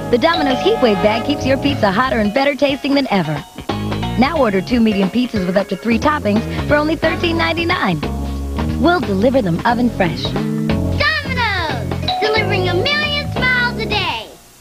The Domino's Heatwave bag keeps your pizza hotter and better tasting than ever. Now order 2 medium pizzas with up to 3 toppings for only $13.99. We'll deliver them oven fresh. Domino's! Delivering